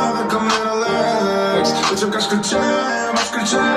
come in Alex. Facem ca și când ce,